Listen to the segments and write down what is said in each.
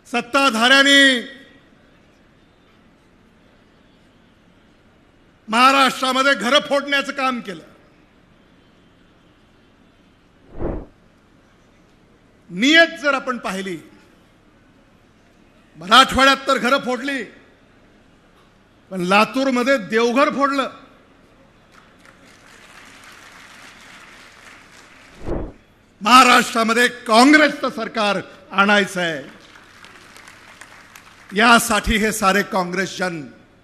सत्ताधाऱ्यांनी महाराष्ट्रामध्ये घरं फोडण्याचं काम केलं। नियत जर आपण पाहिली, मराठवाड्यात तर घरं फोडली, पण लातूरमध्ये देवघर फोडलं। महाराष्ट्रामध्ये काँग्रेसचं सरकार आणायचं आहे, यासाठी हे सारे काँग्रेसजन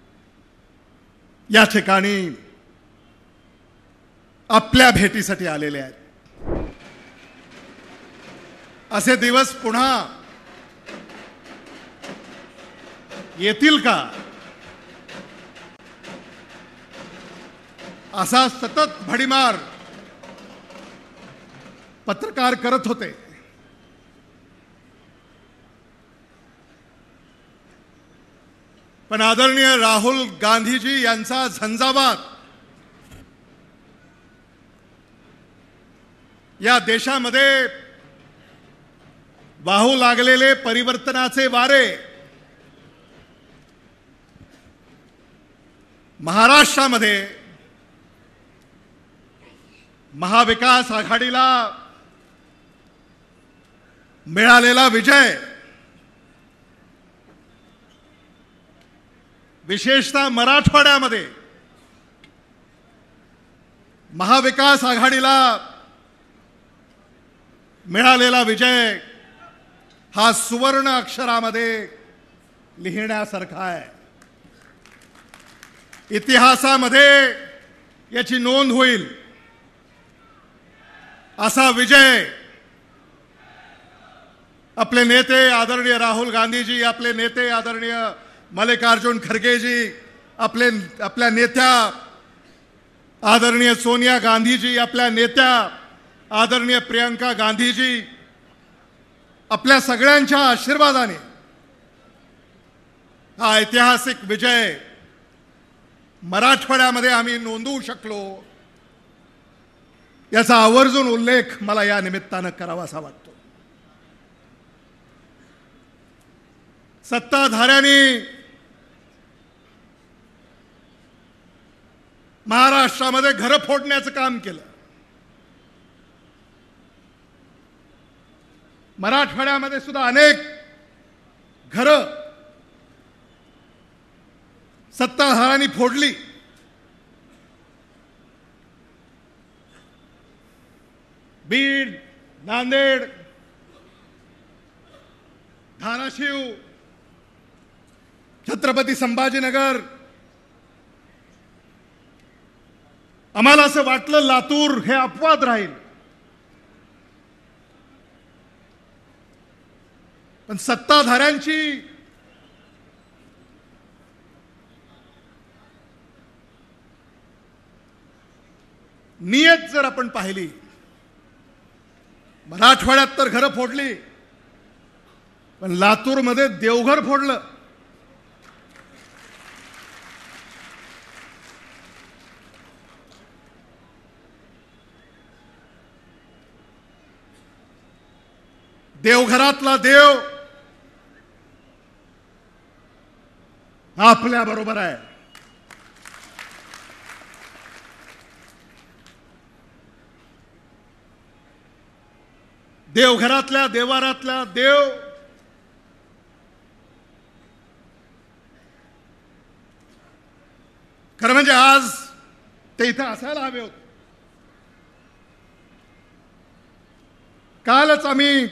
या ठिकाणी आपल्या भेटीसाठी आलेले आहेत। असे दिवस पुन्हा येतील का, असा सतत भडीमार पत्रकार करत होते। पण आदरणीय राहुल गांधीजी यांचा झंझावात या देशामध्ये वाहू लागलेले परिवर्तनाचे वारे महाराष्ट्रामध्ये महाविकास आघाडीला मिळालेला विजय, विशेषतः मराठवाड्यामध्ये महाविकास आघाडीला मिळालेला विजय हा सुवर्ण अक्षरामध्ये लिहिण्यासारखा आहे। इतिहासामध्ये याची नोंद होईल असा विजय आपले नेते आदरणीय राहुल गांधीजी, आपले नेते आदरणीय मल्लिकार्जुन खरगेजी, आपल्या नेत्या आदरणीय सोनिया गांधीजी, आपल्या नेत्या आदरणीय प्रियंका गांधीजी, आपल्या सगळ्यांच्या आशीर्वादाने हा ऐतिहासिक विजय मराठवाड्यामध्ये आम्ही नोंदवू शकलो, याचा आवर्जून उल्लेख मला या निमित्तानं करावासा वाटतो। सत्ताधाऱ्यांनी महाराष्ट्रामध्ये घरं फोडण्याचं काम केलं। मराठवाड्यामध्ये सुद्धा अनेक घरं सत्ताधाऱ्यांनी फोडली। बीड, नांदेड, धाराशिव, छत्रपती संभाजीनगर, आम्हाला असं वाटलं लातूर हे अपवाद राहील, पण सत्ताधाऱ्यांची नियत जर आपण पाहिली, मराठवाड्यात तर घरं फोडली, पण लातूरमध्ये देवघर फोडलं। देवघरातला देव आपल्या बरोबर आहे। देवघरातल्या देवारातला देव खरं म्हणजे आज ते इथं असायला हवे होते। कालच आम्ही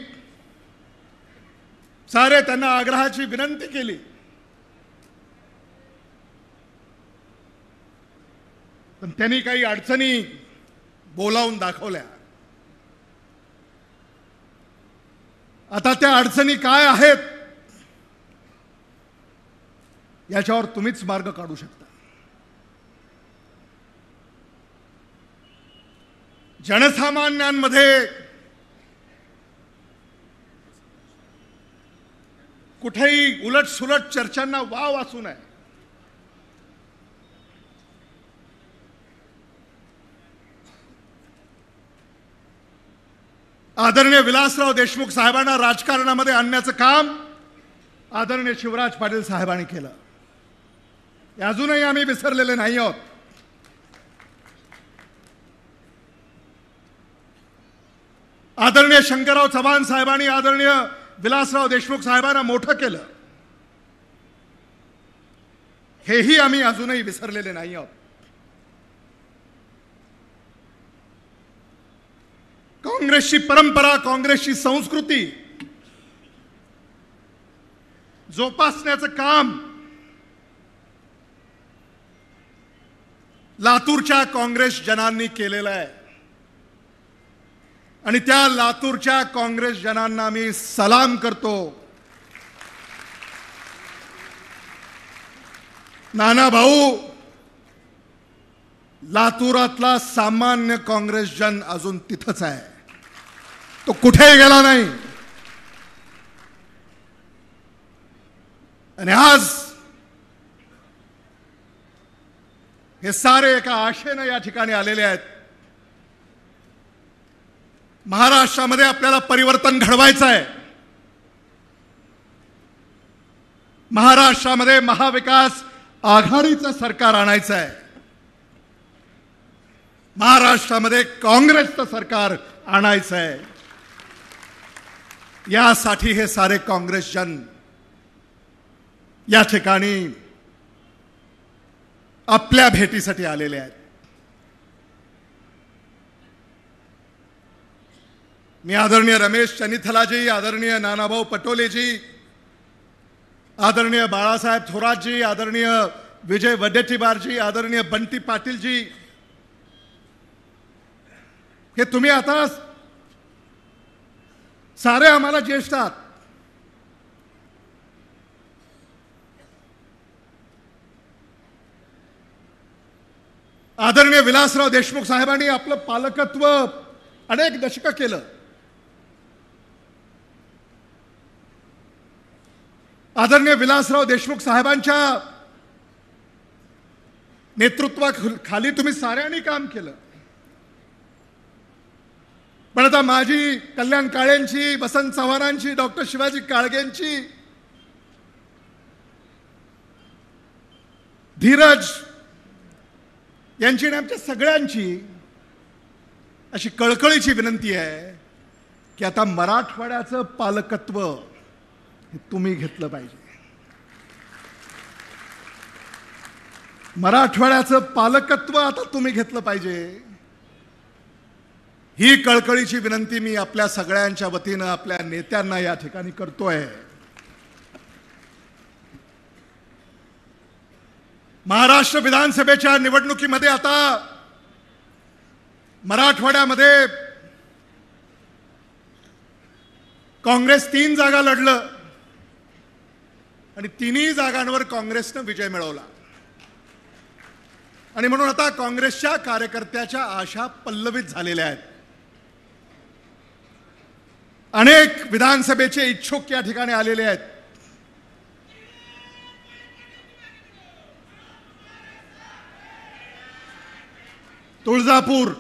सारे त्यांना आग्रहाची विनंती केली, पण त्यांनी काही अडचणी बोलावून दाखवल्या। आता त्या अडचणी काय आहेत याच्यावर तुम्हीच मार्ग काढू शकता। जनसामान्यांमध्ये कुठेही उलटसुलट चर्चांना वाव असू नये। आदरणीय विलासराव देशमुख साहेबांना राजकारणामध्ये आणण्याचं काम आदरणीय शिवराज पाटील साहेबांनी केलं. हे अजूनही आम्ही विसरलेले नाही आहोत. आदरणीय शंकरराव चव्हाण साहेबांनी आदरणीय विलासराव देशमुख साहेबांना मोठं केलं. हेही आम्ही अजूनही विसरलेले नाही आहोत. काँग्रेसची परंपरा, काँग्रेसची संस्कृती जोपासण्याचं काम लातूरच्या काँग्रेस जनांनी केलेलं आहे आणि त्या लातूरच्या काँग्रेस जनांना मी सलाम करतो. नाना भाऊ, लातूरातला सामान्य काँग्रेस जन अजून तिथंच आहे, तो कुठेही गेला नाही. आणि आज हे सारे एका आशेने या ठिकाणी आलेले आहेत. महाराष्ट्रामध्ये आपल्याला परिवर्तन घडवायचं आहे. महाराष्ट्रामध्ये महाविकास आघाडीचं सरकार आणायचं आहे. महाराष्ट्रामध्ये काँग्रेसचं सरकार आणायचं आहे. यासाठी हे सारे काँग्रेस जन या ठिकाणी आपल्या भेटीसाठी आलेले आहेत. मी आदरणीय रमेश चनिथलाजी, आदरणीय नानाभाऊ पटोलेजी, आदरणीय बाळासाहेब थोरातजी, आदरणीय विजय वडेट्टीवारजी, आदरणीय बंटी पाटीलजी, हे तुम्ही आता सारे आम्हाला ज्येष्ठ आहात. आदरणीय विलासराव देशमुख साहेबांनी आपलं पालकत्व अनेक दशकं केलं. आदरणीय विलासराव देशमुख साहेबांच्या नेतृत्वाखाली तुम्ही साऱ्यांनी काम केलं. पण आता माझी, कल्याण काळेंची, वसंत चव्हाणांची, डॉक्टर शिवाजी काळगेंची, धीरज यांची आणि आमच्या सगळ्यांची अशी कळकळीची विनंती आहे की आता मराठवाड्याचं पालकत्व हे तुम्ही घेतलं पाहिजे. मराठवाड्याचं पालकत्व आता तुम्ही घेतलं पाहिजे. ही कळकळीची विनंती मी आपल्या सगळ्यांच्या वतीनं आपल्या नेत्यांना या ठिकाणी करतोय. महाराष्ट्र विधानसभेच्या निवडणुकीमध्ये आता मराठवाड्यामध्ये काँग्रेस 3 जागा लढलं आणि 3ही जागांवर काँग्रेसनं विजय मिळवला. आणि म्हणून आता काँग्रेसच्या कार्यकर्त्याच्या आशा पल्लवित झालेल्या आहेत. अनेक विधानसभेचे इच्छुक या ठिकाणी आलेले आहेत. तुळजापूर,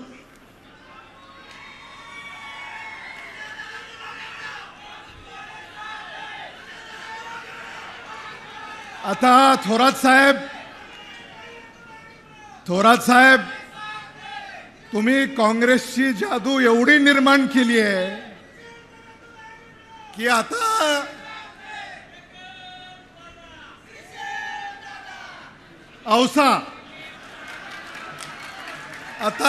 आता थोरात साहेब तुम्ही काँग्रेसची जादू एवढी निर्माण केली आहे की आता औसा, आता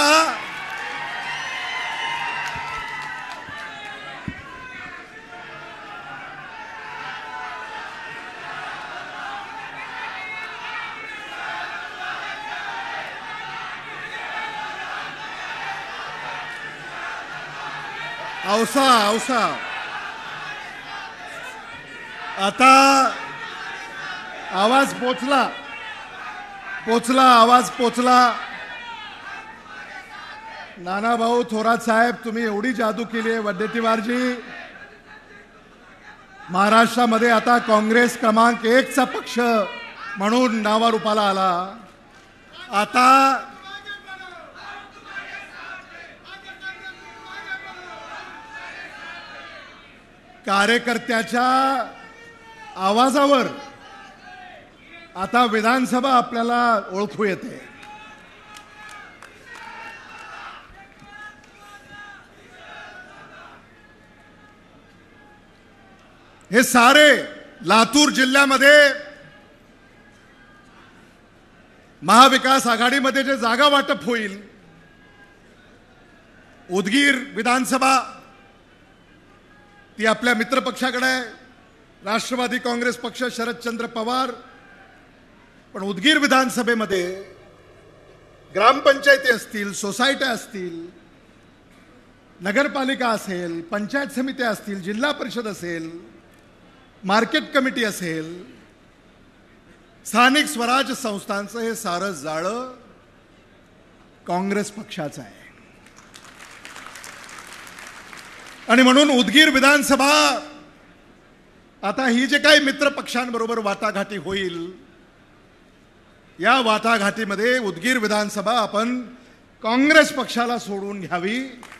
औसा आता आवाज पोचला. नाना भाऊ थोरात साहेब, तुम्ही एवढी जादू केली आहे. वडेट्टीवारजी, महाराष्ट्रामध्ये आता काँग्रेस क्रमांक 1चा पक्ष म्हणून नावारूपाला आला. आता कार्यकर्त्याच्या आवाजावर आता विधानसभा आपल्याला ओळखू येते. हे सारे लातूर जिल्ह्यामध्ये महाविकास आघाडीमध्ये जे जागा वाटप होईल, उदगीर विधानसभा ती आपल्या मित्रपक्षाकडे आहे, राष्ट्रवादी काँग्रेस पक्ष, शरदचंद्र पवार. पण उदगीर विधानसभेमध्ये ग्रामपंचायती असतील, सोसायट्या असतील, नगरपालिका असेल, पंचायत समित्या असतील, जिल्हा परिषद असेल, मार्केट कमिटी असेल, स्थानिक स्वराज्य संस्थांचं हे सारं जाळं काँग्रेस पक्षाचं आहे. आणि म्हणून उदगीर विधानसभा आता ही जे काही मित्र पक्षांबरोबर वाटाघाटी होईल, या वाटाघाटीमध्ये उदगीर विधानसभा आपण काँग्रेस पक्षाला सोडून घ्यावी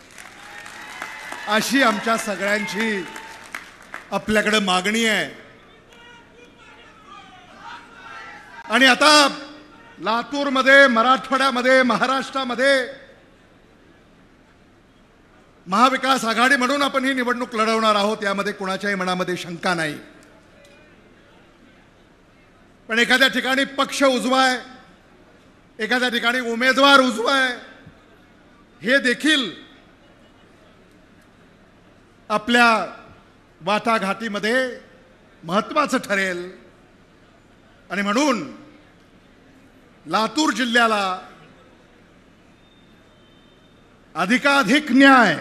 अशी आमच्या सगळ्यांची आपल्याकडे मागणी आहे. आणि आता लातूरमध्ये, मराठवाड्यामध्ये, महाराष्ट्रामध्ये महाविकास आघाडी म्हणून आपण ही निवडणूक लढवणार आहोत, यामध्ये कोणाच्याही मनामध्ये शंका नाही. पण एखाद्या ठिकाणी पक्ष उजवा आहे, एखाद्या ठिकाणी उमेदवार उजवा आहे, हे देखील आपल्या वाटाघाटीमध्ये महत्त्वाचं ठरेल. आणि म्हणून लातूर जिल्ह्याला अधिकाधिक न्याय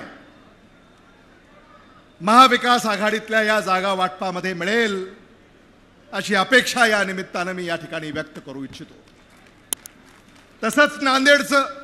महाविकास आघाडीतल्या या जागा वाटपामध्ये मिळेल अशी अपेक्षा या निमित्तानं मी या ठिकाणी व्यक्त करू इच्छितो. तसंच नांदेडचं